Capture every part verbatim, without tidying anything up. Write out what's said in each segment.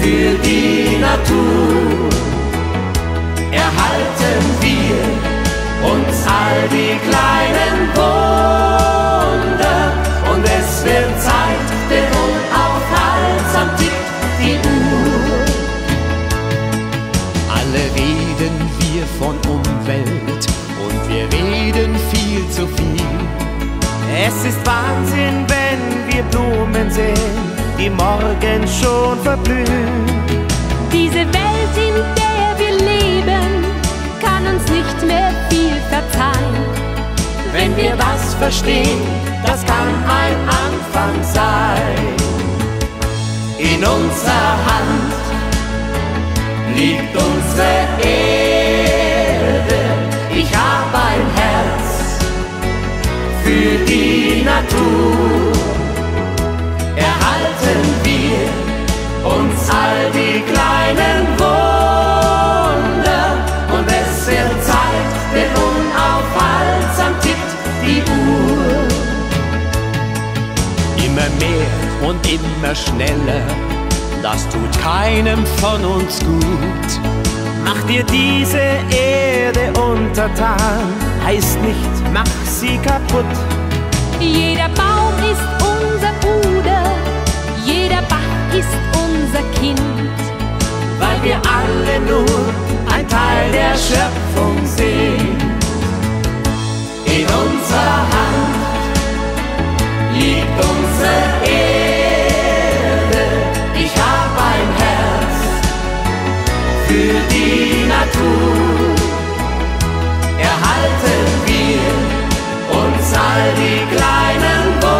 für die Natur. Erhalten wir uns all die kleinen Wunder und es wird Zeit, denn unaufhaltsam tickt die Uhr. Alle reden wir von Umwelt und wir reden viel zu viel. Es ist Wahnsinn, wenn wir Blumen sehen, die morgen schon verblühen. Diese Welt, in der wir leben, kann uns nicht mehr viel verzeihen. Wenn wir das verstehen, das kann ein Anfang sein. In unserer Hand liegt unsere Erde. Ich hab ein Herz für die Natur. Erhalten wir uns all die kleinen Wunder und es wird Zeit, denn unaufhaltsam tickt die Uhr. Immer mehr und immer schneller, das tut keinem von uns gut. Mach dir diese Erde untertan, heißt nicht, mach sie kaputt. Jeder Baum ist unser Bruder, jeder Bach ist unser Kind. Weil wir alle nur ein Teil der Schöpfung sind. In unserer Hand liegt unsere Erde. Ich hab ein Herz für die Natur. Erhalten wir uns all die kleinen Worte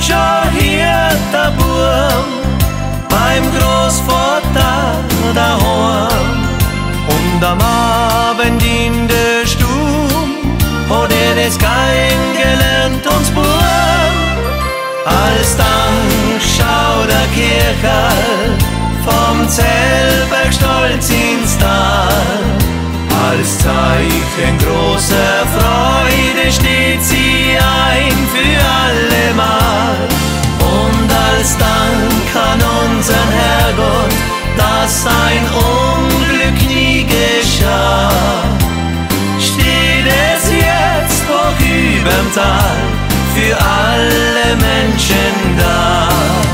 schon hier der Burm beim Großvater daheim. Und am Abend in der Stube hat er das Geigen gelernt, uns Burm. Als dann schaut der Kircherl vom Zellberg stolz ins Tal. Als Zeichen großer Freude steht sie ein für allemal. Und als Dank an unseren Herrgott, dass sein Unglück nie geschah, steht es jetzt hoch überm Tal für alle Menschen da.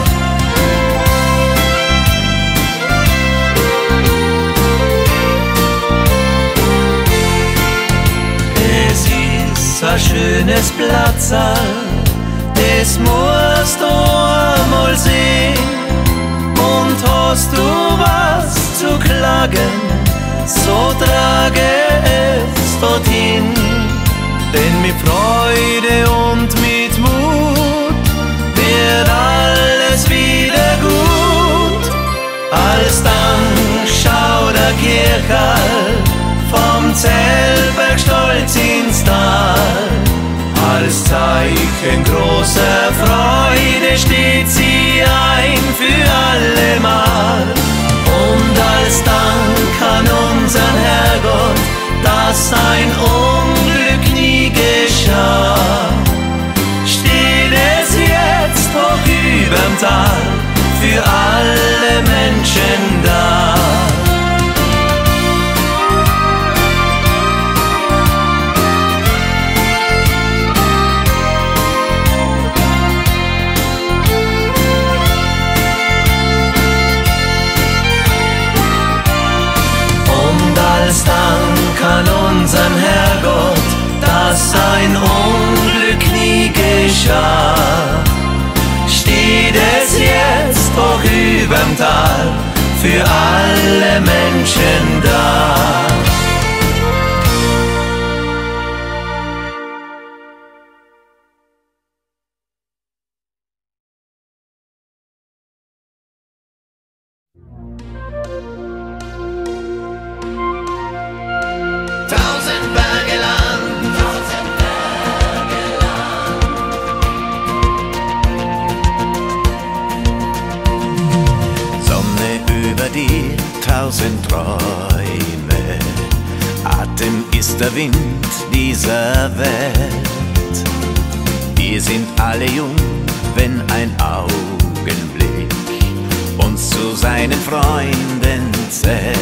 Ein schönes Platzal, das musst du einmal sehen. Und hast du was zu klagen, so trage es dorthin. Denn mit Freude und mit Mut wird alles wieder gut. Alsdann schau der Kircherl vom Zellberg stolz ins Tal. Als Zeichen großer Freude steht sie ein für allemal. Und als Dank an unseren Herrgott, dass sein Unglück nie geschah, steht es jetzt hoch überm Tal für alle Menschen da. Als Dank an unseren Herrgott, dass sein Unglück nie geschah, steht es jetzt hoch überm Tal für alle Menschen da. Tausend Träume, Atem ist der Wind dieser Welt. Wir sind alle jung, wenn ein Augenblick uns zu seinen Freunden zählt.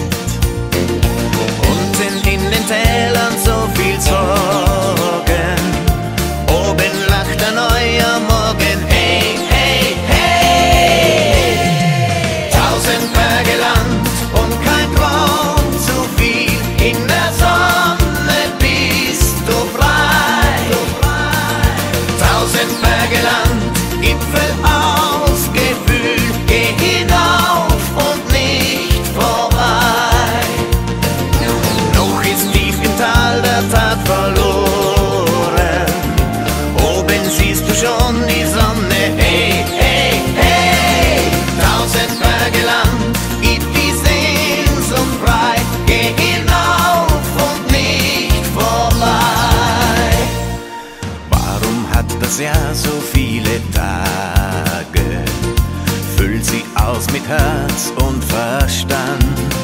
Unten in den Tälern so viel Sorgen, oben lacht ein neuer Morgen. Hey, hey, hey! Tausend Berge Land und kein Traum zu viel. In der Sonne bist du frei. Tausend Berge Land, Gipfel ausgefüllt. Geh hinauf und nicht vorbei. Noch ist tief im Tal der Tat verloren. Oben siehst du schon die Sonne. Hey, hey, hey! Tausend Berge Land, gib die Sehnsucht frei. Geh hinauf und nicht vorbei. Warum hat das Jahr so viele Tage? Füll sie aus mit Herz und Verstand.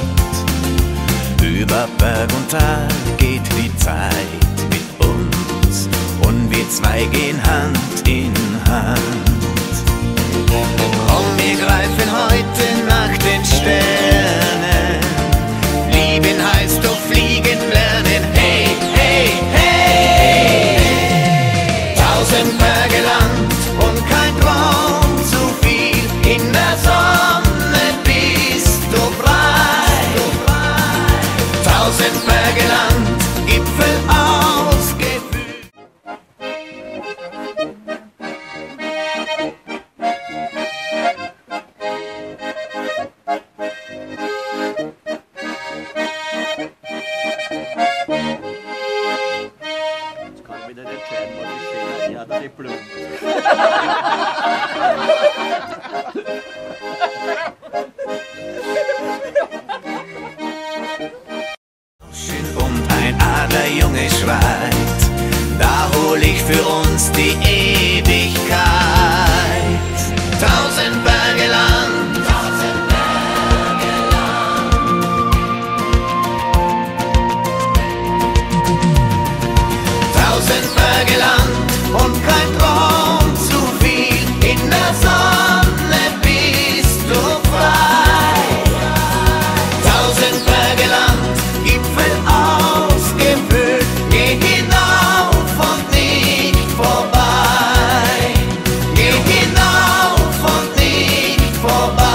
Über Berg und Tal geht die Zeit mit uns und wir zwei gehen Hand in Hand. Komm, wir greifen heute nach den Sternen. Lieben heißt doch fliegen lernen. Hey, hey, hey! Tausend Berge Land und kein Traum zu viel. In der Sonne bist du frei. Tausend Berge Land, Gipfel ausgefüllt. Jetzt kann ich wieder entscheiden, was ist schöner, die hat eine Blume. Und ein Adlerjunge schreit, da hol ich für uns die Ewigkeit. Tausend Berge lang, tausend Berge lang, tausend Berge lang und kein Traum zu viel. In der Sonne bist du frei. Tausend Berge lang, Gipfel ausgefüllt, geh hinauf und nicht vorbei. Geh hinauf und nicht vorbei.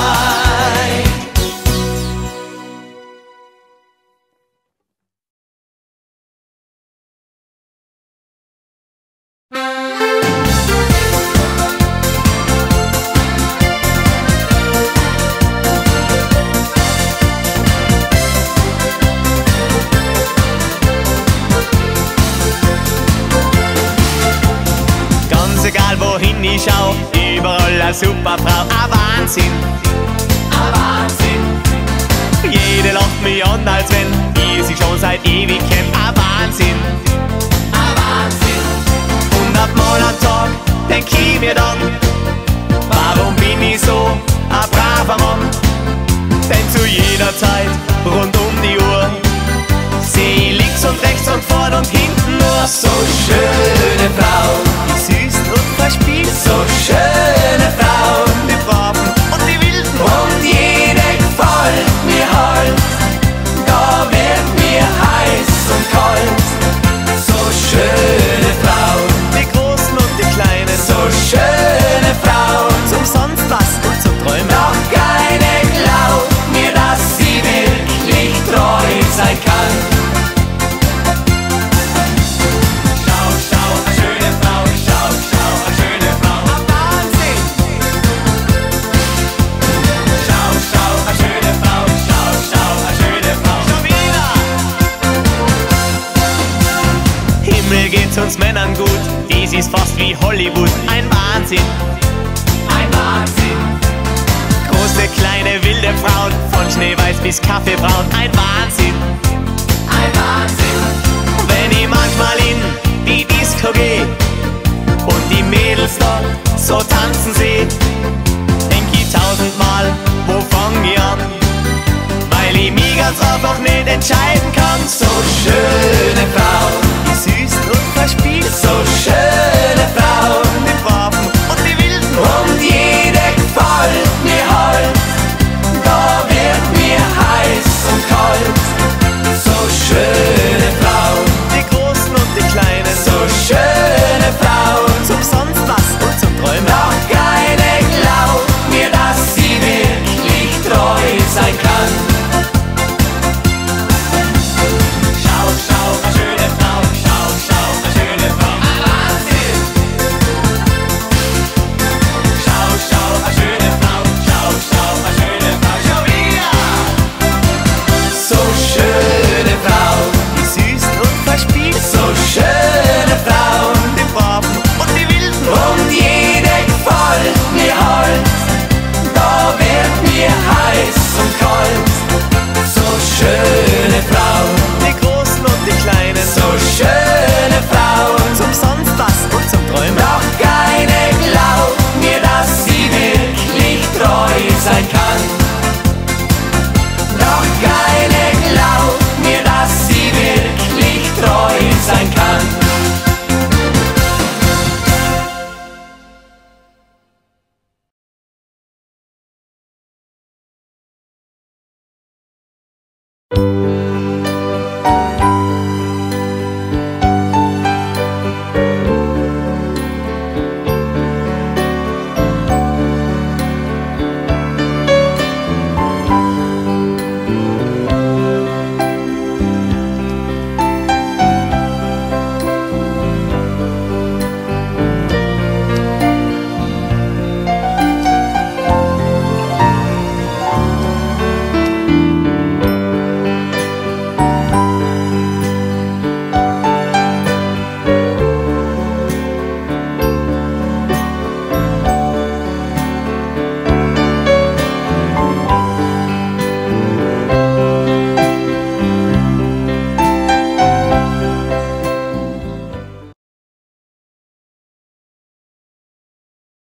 Ganz egal wohin ich schau, überall eine super Frau, ein Wahnsinn, ein Wahnsinn, jede lacht mich an, als wenn ich sie schon seit ewig kenn, ein Wahnsinn. ein Wahnsinn, Hundertmal am Tag denk ich mir dann, warum bin ich so ein braver Mann? Denn zu jeder Zeit, rund um die Uhr, seh ich links und rechts und vorn und hinten nur So schöne Frauen, die Süßen und verspielt, so schöne Frauen, die Braven und die Wilden. und jede gefällt mir halt. Da wird mir heiß und kalt. So schöne Frauen, Die Großen und die Kleinen, so schöne Frauen. zum sonst was und zum Träumen. Doch keine glaubt mir, dass sie wirklich treu sein kann. Schau, schau, eine schöne Frau, schau, schau, eine schöne Frau. Wahnsinn! Schau, schau, eine schöne Frau, schau, schau, eine schöne Frau. Schon wieder! Himmel geht's uns Männern gut, dies ist fast wie Hollywood, ein Wahnsinn. ein Wahnsinn, Große, kleine, wilde Frauen, von Schneeweiß bis Kaffeebraun, ein Wahnsinn. ein Wahnsinn, Wenn ich manchmal in die Disco geh und die Mädels dort so tanzen seh, denk ich tausendmal, wo fang ich an? Weil ich mich ganz einfach nicht entscheiden kann. So schöne Frauen, Die Süßen und verspielt, so schöne Frauen. die Braven und die Wilden. Und jede gefällt mir halt. Da wird mir heiß und kalt. So schöne Frauen, Die Großen und die Kleinen, so schöne Frauen. zum sonst was und zum Träumen. Doch keine glaubt mir, dass sie wirklich treu sein kann. Schau, schau, eine schöne Frau, schau, schau, eine schöne Frau. ein Wahnsinn, Schau, schau, eine schöne Frau, schau, schau, eine schöne Frau. Schon wieder! So schöne Frauen, Die Süßen und verspielt, so schöne Frauen. die Braven und die Wilden. Und jede gefällt mir halt. Da wird mir heiß und kalt. So schöne Frauen, Die Großen und die Kleinen, so schöne Frauen. zum sonst was und zum Träumen. Doch keine glaubt mir, dass sie wirklich treu sein kann. Doch keine glaubt mir, dass sie wirklich treu sein kann.